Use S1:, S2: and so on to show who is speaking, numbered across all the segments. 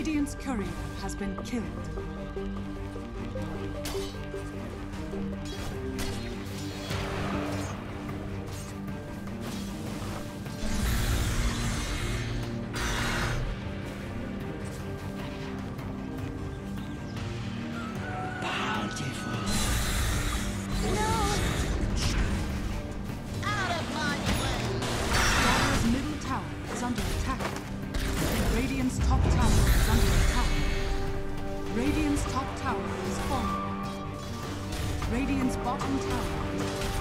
S1: Radiant's courier has been killed. Radiant's top tower is under attack. Radiant's top tower is falling. Radiant's bottom tower is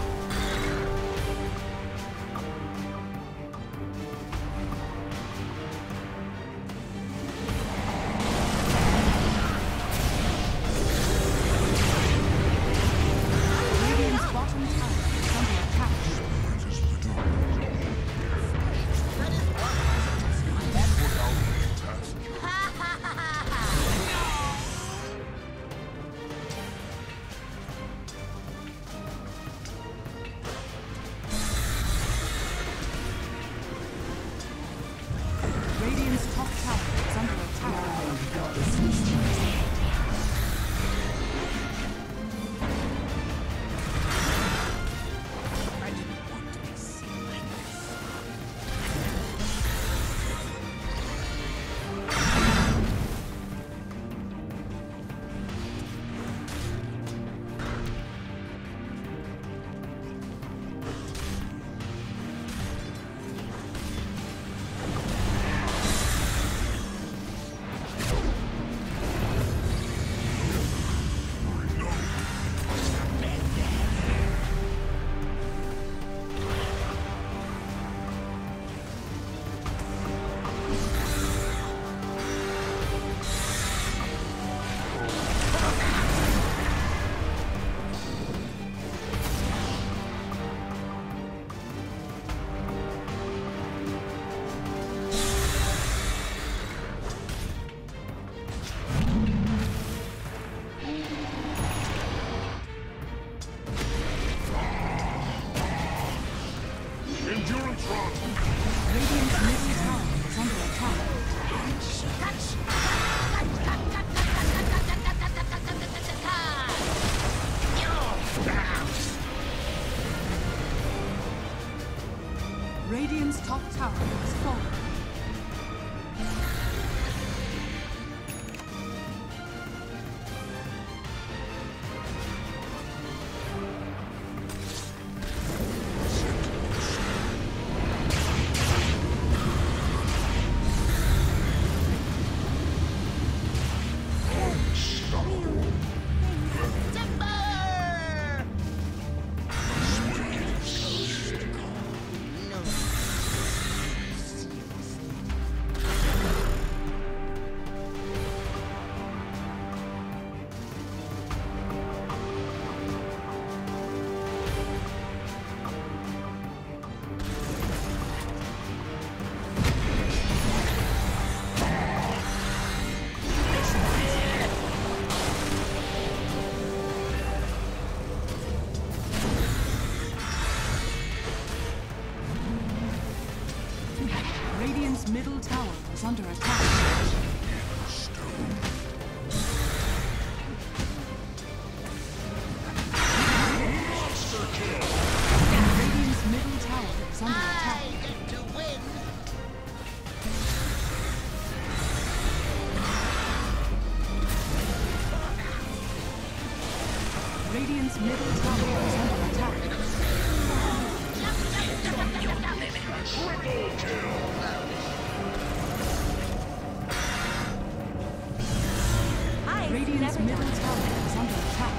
S1: Radiant's top tower has fallen. Radiant's middle tower is under attack.
S2: Monster kill!
S1: Radiant's middle tower is under attack.
S2: I get to win!
S1: Radiant's middle tower is under attack.
S2: Triple kill!
S1: Radiant's middle tower is under attack.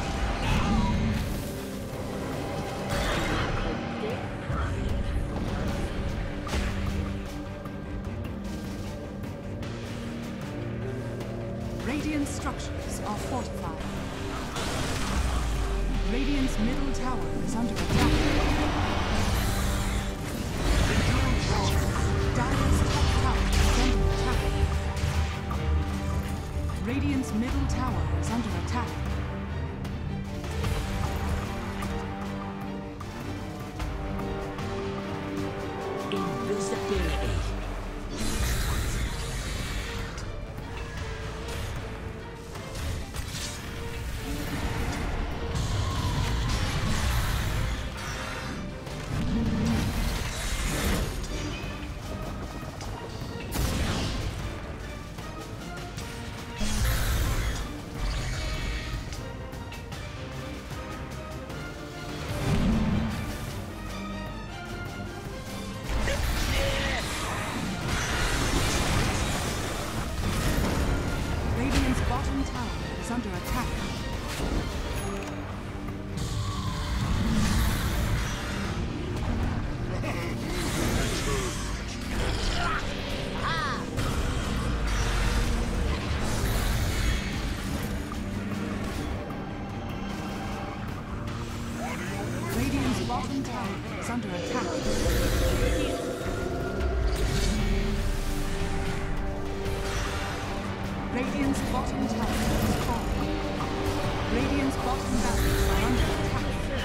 S1: Radiant structures are fortified. Radiant's middle tower is under attack. Dire's top tower is under attack. Radiant's middle tower is under attack. Invisibility. bottom tower is under attack. Radiant's bottom tower is falling. Radiant's bottom barracks are under attack.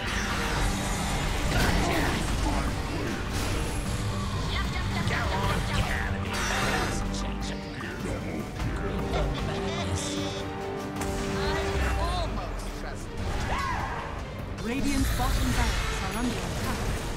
S1: Radiant's bottom barracks are under attack.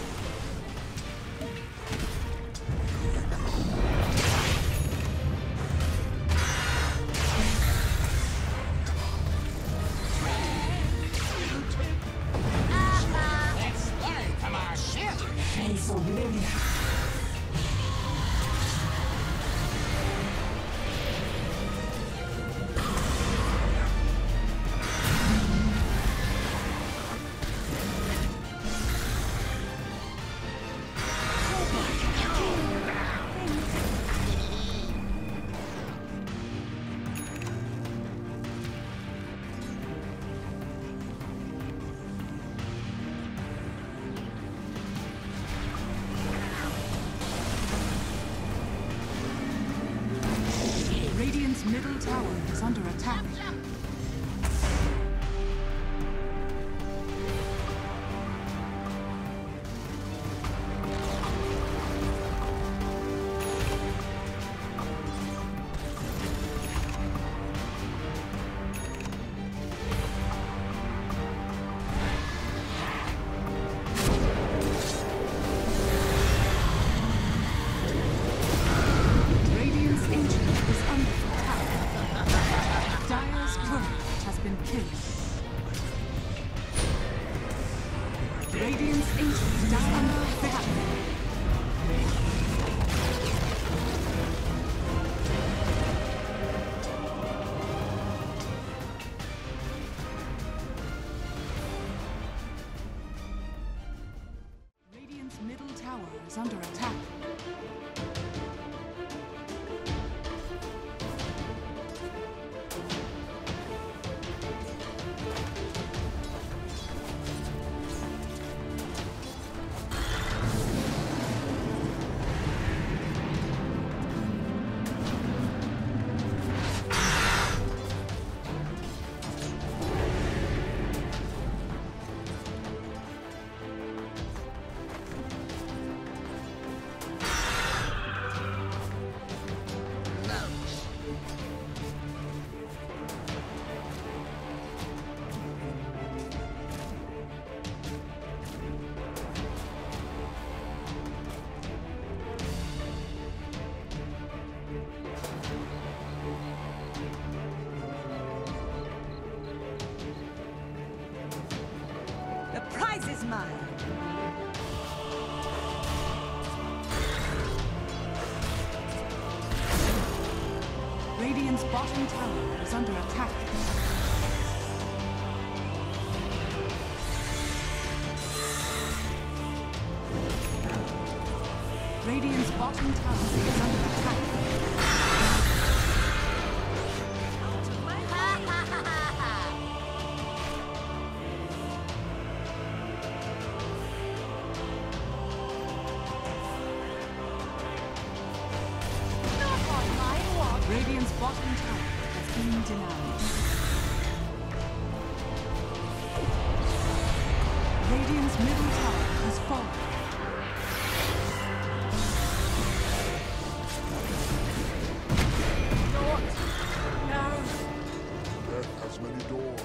S1: Radiant's middle tower is under attack. Radiant's ancient is under attack. Dire's turret has been killed. Radiant's ancient is under attack. Radiant's middle tower is under attack.
S3: The prize is mine.
S1: Radiant's bottom tower is under attack. Radiant's bottom tower is under attack. Radiant's bottom tower has been denied. Radiant's middle tower has fallen.
S2: Death has many doors.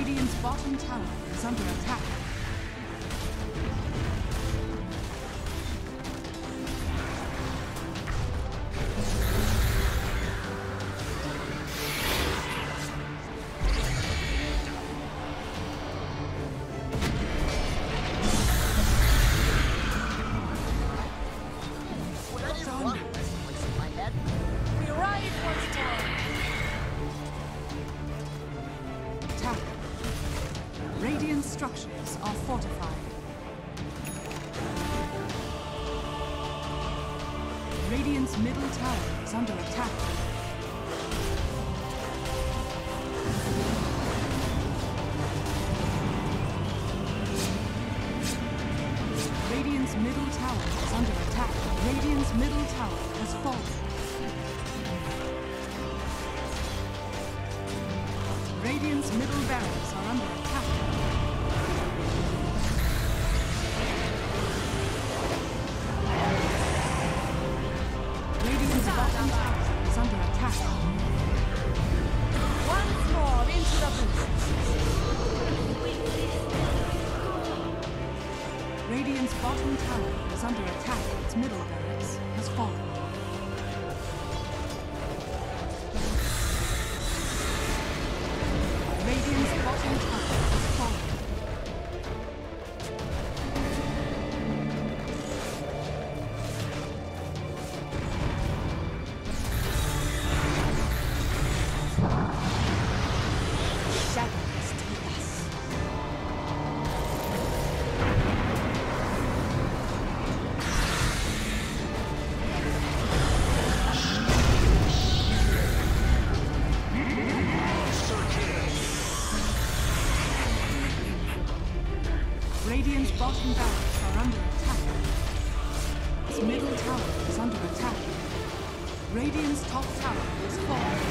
S1: Radiant's bottom tower is under attack. Radiant structures are fortified. Radiant's middle tower is under attack. Radiant's middle tower is under attack. Radiant's middle tower has fallen. Radiant's middle barracks are under attack. Radiant's bottom tower is under attack.
S3: Once more into the booth.
S1: Radiant's bottom tower is under attack. Its middle barracks has fallen. Radiant's bottom tower has fallen.
S3: Shadows take us.
S1: Radiant's bottom barracks are under attack. Its middle tower is under attack. Radiant's top tower is falling.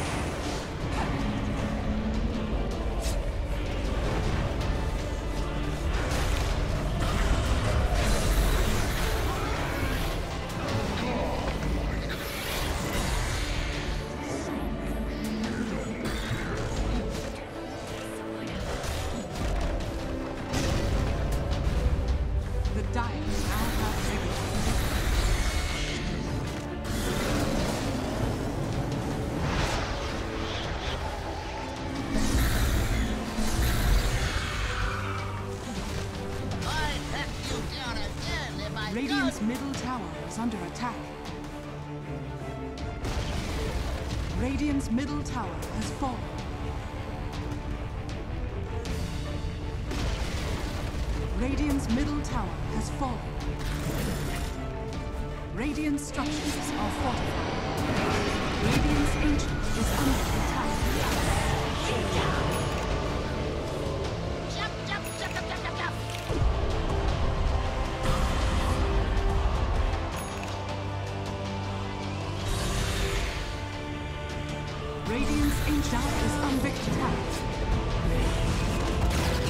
S1: The Dire now have regular. Radiant's middle tower is under attack. Radiant's middle tower has fallen. Radiant's middle tower has fallen. Radiant's structures are fortified. Radiant's ancient is under attack. Radiant's ancient is under attack.